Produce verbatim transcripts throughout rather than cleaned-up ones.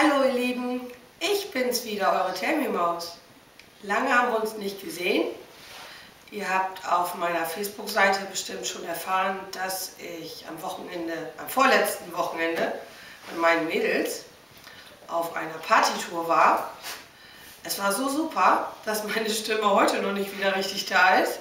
Hallo ihr Lieben, ich bin's wieder, eure Tammy-Maus. Lange haben wir uns nicht gesehen. Ihr habt auf meiner Facebook-Seite bestimmt schon erfahren, dass ich am Wochenende, am vorletzten Wochenende mit meinen Mädels auf einer Partytour war. Es war so super, dass meine Stimme heute noch nicht wieder richtig da ist.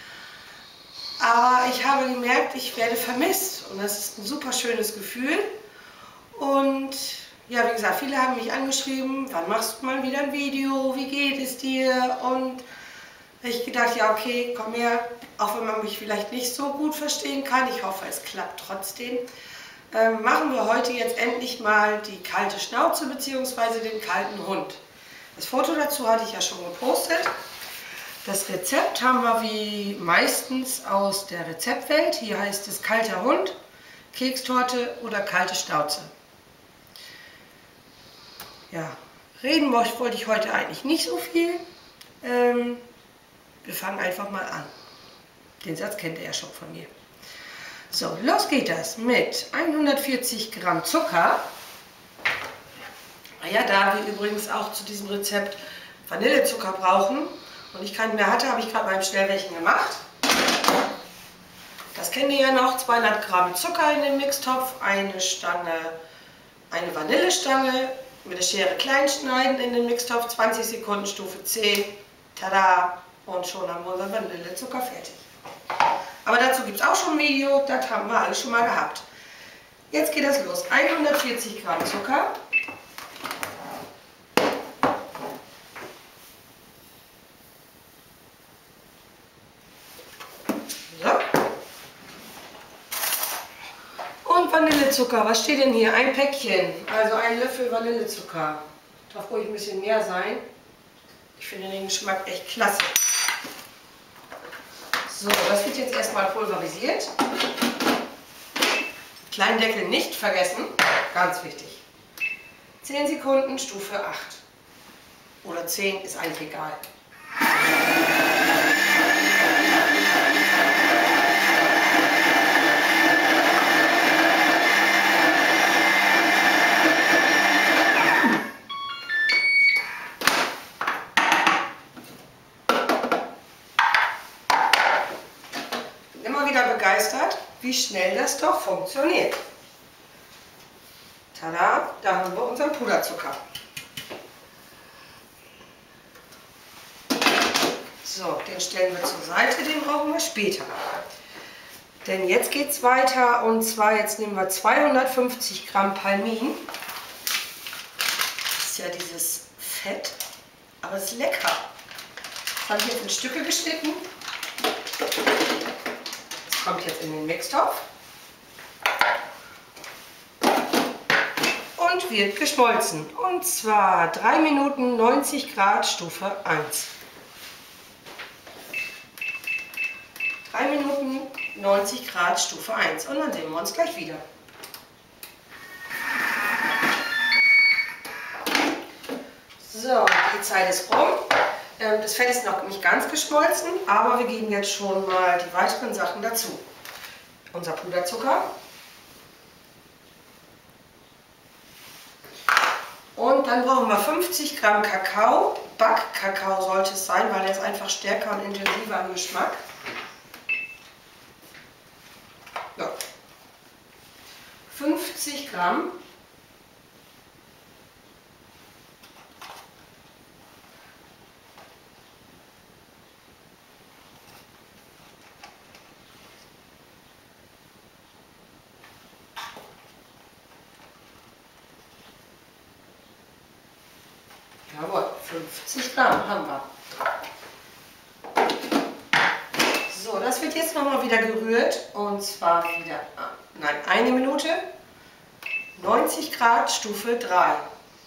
Aber ich habe gemerkt, ich werde vermisst und das ist ein super schönes Gefühl. Und ja, wie gesagt, viele haben mich angeschrieben, wann machst du mal wieder ein Video, wie geht es dir? Und ich gedacht, ja okay, komm her, auch wenn man mich vielleicht nicht so gut verstehen kann, ich hoffe es klappt trotzdem, äh, machen wir heute jetzt endlich mal die kalte Schnauze bzw. den kalten Hund. Das Foto dazu hatte ich ja schon gepostet. Das Rezept haben wir wie meistens aus der Rezeptwelt. Hier heißt es kalter Hund, Kekstorte oder kalte Schnauze. Ja, reden wollte ich heute eigentlich nicht so viel. Ähm, wir fangen einfach mal an. Den Satz kennt ihr ja schon von mir. So, los geht das mit hundertvierzig Gramm Zucker. Ja, da wir übrigens auch zu diesem Rezept Vanillezucker brauchen und ich keinen mehr hatte, habe ich gerade mal schnell welchen gemacht. Das kennt ihr ja noch, zweihundert Gramm Zucker in den Mixtopf, eine Stange, eine Vanillestange, mit der Schere klein schneiden in den Mixtopf, zwanzig Sekunden Stufe zehn, tada, und schon haben wir unseren Vanillezucker fertig. Aber dazu gibt es auch schon ein Video, das haben wir alles schon mal gehabt. Jetzt geht das los, hundertvierzig Gramm Zucker. Und Vanillezucker, was steht denn hier? Ein Päckchen, also ein Löffel Vanillezucker. Darf ruhig ein bisschen mehr sein. Ich finde den Geschmack echt klasse. So, das wird jetzt erstmal pulverisiert. Kleinen Deckel nicht vergessen, ganz wichtig. zehn Sekunden, Stufe acht. Oder zehn, ist eigentlich egal. Immer wieder begeistert, wie schnell das doch funktioniert. Tada, da haben wir unseren Puderzucker. So, den stellen wir zur Seite, den brauchen wir später. Denn jetzt geht es weiter und zwar jetzt nehmen wir zweihundertfünfzig Gramm Palmin. Das ist ja dieses Fett, aber es ist lecker. Das habe ich jetzt in Stücke geschnitten. Kommt jetzt in den Mixtopf und wird geschmolzen. Und zwar drei Minuten neunzig Grad Stufe eins. drei Minuten neunzig Grad Stufe eins und dann sehen wir uns gleich wieder. So, die Zeit ist rum. Das Fett ist noch nicht ganz geschmolzen, aber wir geben jetzt schon mal die weiteren Sachen dazu. Unser Puderzucker. Und dann brauchen wir fünfzig Gramm Kakao. Backkakao sollte es sein, weil der ist einfach stärker und intensiver im Geschmack. Ja. fünfzig Gramm. Jawohl, fünfzig Gramm haben wir. So, das wird jetzt nochmal wieder gerührt und zwar wieder, nein, eine Minute, neunzig Grad, Stufe drei.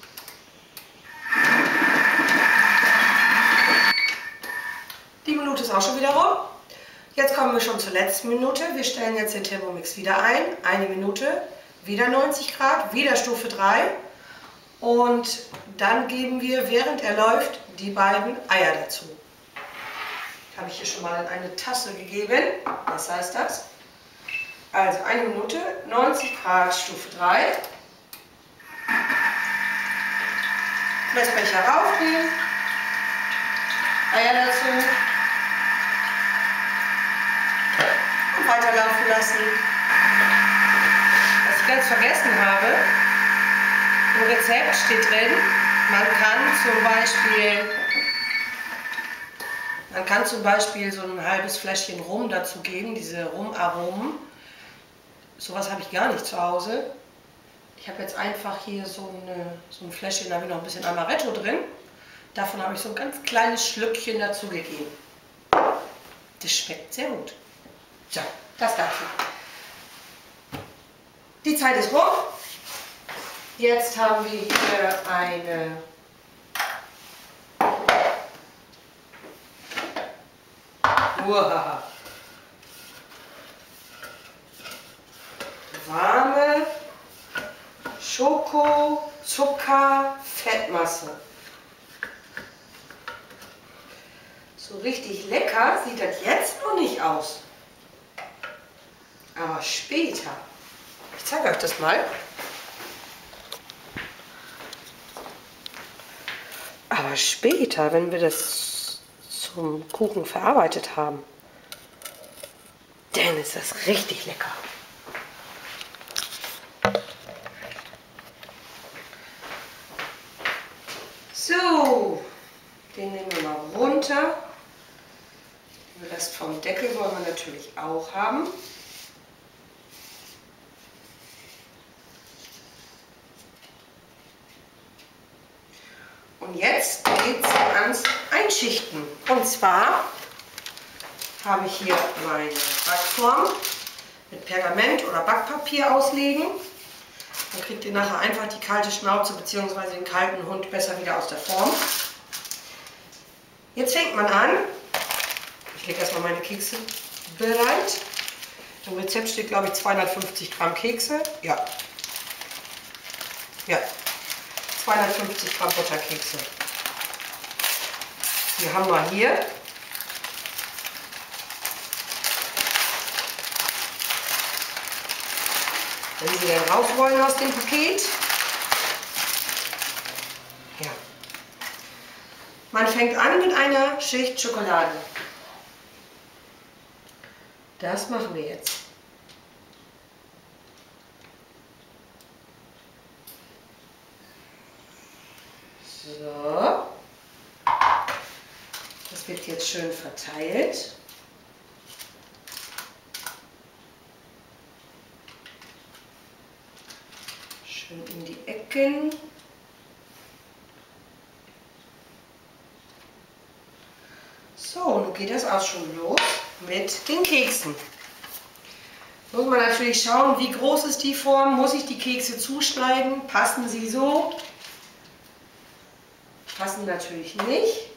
Die Minute ist auch schon wieder rum. Jetzt kommen wir schon zur letzten Minute. Wir stellen jetzt den Thermomix wieder ein. Eine Minute, wieder neunzig Grad, wieder Stufe drei. Und dann geben wir, während er läuft, die beiden Eier dazu. Habe ich hier schon mal in eine Tasse gegeben. Was heißt das? Also eine Minute, neunzig Grad, Stufe drei. Messbecher raufnehmen, Eier dazu und weiterlaufen lassen. Was ich ganz vergessen habe, im Rezept steht drin, man kann zum Beispiel, man kann zum Beispiel so ein halbes Fläschchen Rum dazu geben, diese Rumaromen. Sowas habe ich gar nicht zu Hause. Ich habe jetzt einfach hier so, eine, so ein Fläschchen, da habe ich noch ein bisschen Amaretto drin. Davon habe ich so ein ganz kleines Schlückchen dazu gegeben. Das schmeckt sehr gut. So, das dazu. Die Zeit ist rum. Jetzt haben wir hier eine Uah. warme Schoko-Zucker-Fettmasse. So richtig lecker sieht das jetzt noch nicht aus. Aber später. Ich zeige euch das mal. Aber später, wenn wir das zum Kuchen verarbeitet haben, dann ist das richtig lecker. So, den nehmen wir mal runter. Den Rest vom Deckel wollen wir natürlich auch haben. Und jetzt geht es ans Einschichten. Und zwar habe ich hier meine Backform mit Pergament oder Backpapier auslegen. Dann kriegt ihr nachher einfach die kalte Schnauze bzw. den kalten Hund besser wieder aus der Form. Jetzt fängt man an. Ich lege erstmal meine Kekse bereit. Im Rezept steht, glaube ich, zweihundertfünfzig Gramm Kekse. Ja. Ja. zweihundertfünfzig Gramm Butterkekse. Die haben wir hier. Wenn Sie dann raus wollen aus dem Paket. Ja. Man fängt an mit einer Schicht Schokolade. Das machen wir jetzt. So. Das wird jetzt schön verteilt. Schön in die Ecken. So, nun geht das auch schon los mit den Keksen. Muss man natürlich schauen, wie groß ist die Form, muss ich die Kekse zuschneiden, passen sie so? Passen natürlich nicht.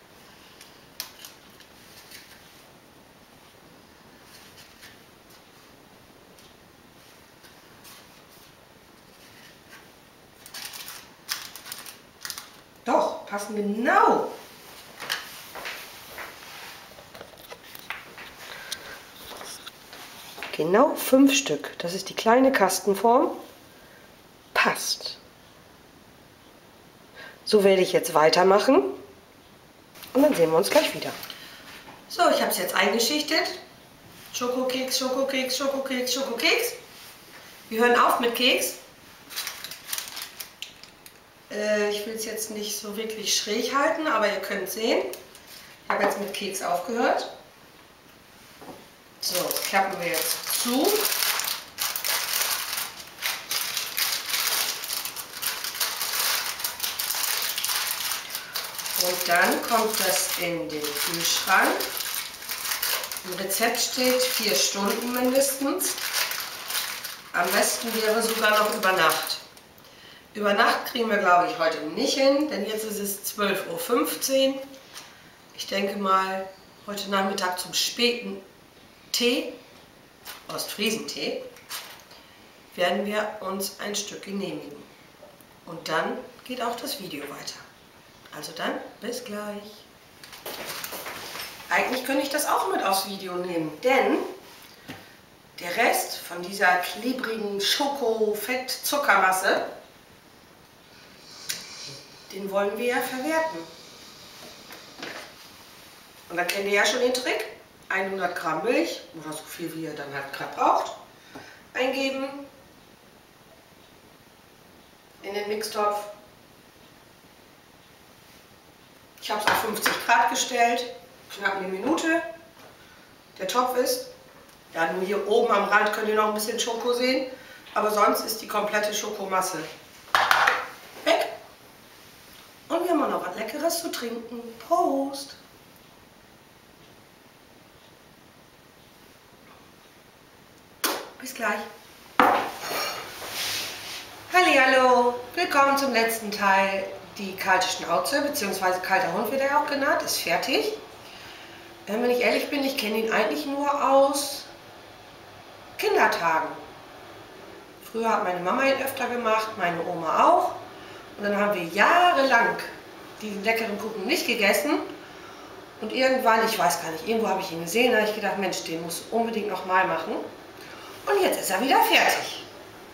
Doch, passen genau. Genau fünf Stück. Das ist die kleine Kastenform. Passt. So werde ich jetzt weitermachen. Und dann sehen wir uns gleich wieder. So, ich habe es jetzt eingeschichtet. Schokokeks, Schokokeks, Schokokeks, Schokokeks. Wir hören auf mit Keks. Äh, ich will es jetzt nicht so wirklich schräg halten, aber ihr könnt sehen. Ich habe jetzt mit Keks aufgehört. So, das klappen wir jetzt zu. Und dann kommt das in den Kühlschrank. Im Rezept steht vier Stunden mindestens. Am besten wäre sogar noch über Nacht. Über Nacht kriegen wir, glaube ich, heute nicht hin, denn jetzt ist es zwölf Uhr fünfzehn. Ich denke mal, heute Nachmittag zum späten Tee, Ostfriesentee, werden wir uns ein Stück genehmigen. Und dann geht auch das Video weiter. Also dann, bis gleich. Eigentlich könnte ich das auch mit aufs Video nehmen, denn der Rest von dieser klebrigen Schoko-Fett-Zuckermasse, den wollen wir ja verwerten. Und da kennt ihr ja schon den Trick. hundert Gramm Milch, oder so viel wie ihr dann halt gerade braucht, eingeben in den Mixtopf. Ich habe es auf fünfzig Grad gestellt, knapp eine Minute. Der Topf ist, ja nur hier oben am Rand könnt ihr noch ein bisschen Schoko sehen, aber sonst ist die komplette Schokomasse weg. Und wir haben auch noch was Leckeres zu trinken. Prost! Bis gleich. Hallihallo, willkommen zum letzten Teil. Die kalte Schnauze, beziehungsweise kalter Hund wird er auch genannt, ist fertig. Wenn ich ehrlich bin, ich kenne ihn eigentlich nur aus Kindertagen. Früher hat meine Mama ihn öfter gemacht, meine Oma auch. Und dann haben wir jahrelang diesen leckeren Kuchen nicht gegessen. Und irgendwann, ich weiß gar nicht, irgendwo habe ich ihn gesehen, da habe ich gedacht, Mensch, den musst du unbedingt nochmal machen. Und jetzt ist er wieder fertig.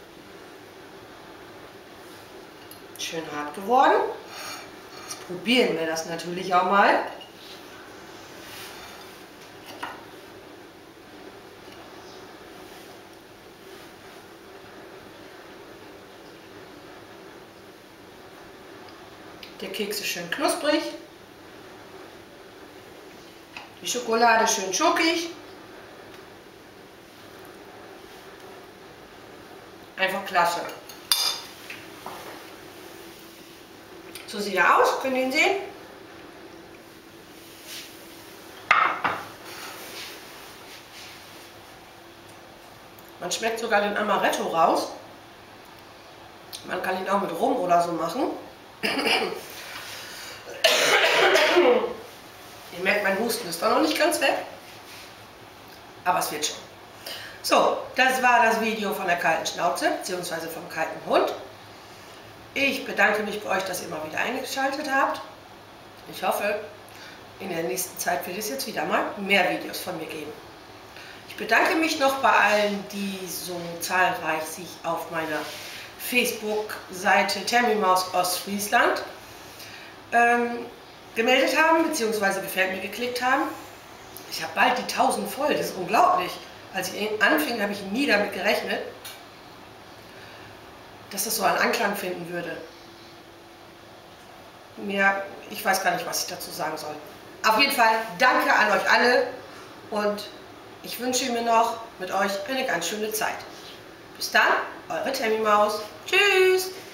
Schön hart geworden. Jetzt probieren wir das natürlich auch mal. Der Keks ist schön knusprig. Die Schokolade schön schokig. Einfach klasse. So sieht er aus, könnt ihr ihn sehen? Man schmeckt sogar den Amaretto raus. Man kann ihn auch mit Rum oder so machen. Ihr merkt, mein Husten ist doch noch nicht ganz weg. Aber es wird schon. So, das war das Video von der kalten Schnauze, beziehungsweise vom kalten Hund. Ich bedanke mich bei euch, dass ihr mal wieder eingeschaltet habt. Ich hoffe, in der nächsten Zeit wird es jetzt wieder mal mehr Videos von mir geben. Ich bedanke mich noch bei allen, die so zahlreich sich auf meiner Facebook-Seite Tammy Maus Ostfriesland ähm, gemeldet haben, beziehungsweise gefällt mir geklickt haben. Ich habe bald die tausend voll, das ist unglaublich. Als ich anfing, habe ich nie damit gerechnet, dass das so einen Anklang finden würde. Mehr, ich weiß gar nicht, was ich dazu sagen soll. Auf jeden Fall danke an euch alle und ich wünsche mir noch mit euch eine ganz schöne Zeit. Bis dann, eure Tammy Maus. Tschüss!